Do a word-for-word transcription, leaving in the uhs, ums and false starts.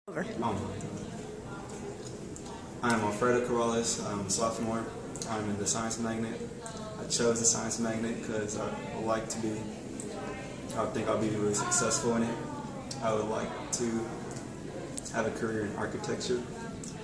Over. Um, I'm Alfredo Corrales. I'm a sophomore. I'm in the Science Magnet. I chose the Science Magnet because I would like to be, I think I'll be really successful in it. I would like to have a career in architecture.